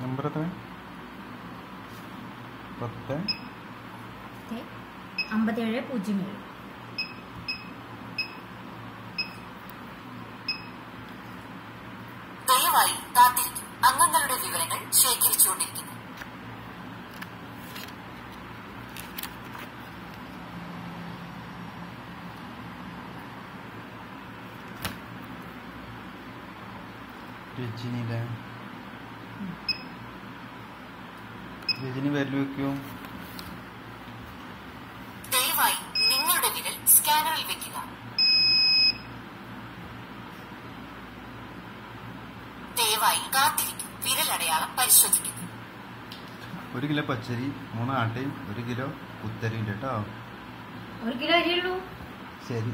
Number എത്ര? 5707. ദയവായി കാത്തിരിക്കും. അംഗങ്ങളുടെ വിവരങ്ങൾ ശേഖരിച്ചുകൊണ്ടിരിക്കുന്നു. രജനി വിരൽ വെക്കൂ. ദയവായി നിങ്ങളുടെ വിരൽ സ്കാനറിൽ വെക്കുക. ദയവായി കാത്തിരിക്കും. വിരലടയാളം പരിശോധിക്കുന്നു. 1 കിലോ പച്ചരി, 3 ആട്ടയും 1 കിലോ കുത്തരിയും കേട്ടോ. 1 കിലോ അരിയുള്ളൂ. ശരി.